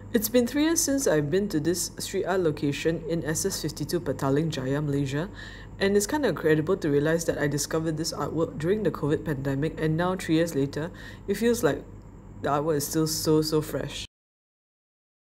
It's been 3 years since I've been to this street art location in SS52 Petaling Jaya, Malaysia, and it's kind of incredible to realize that I discovered this artwork during the COVID pandemic, and now 3 years later, it feels like the artwork is still so fresh.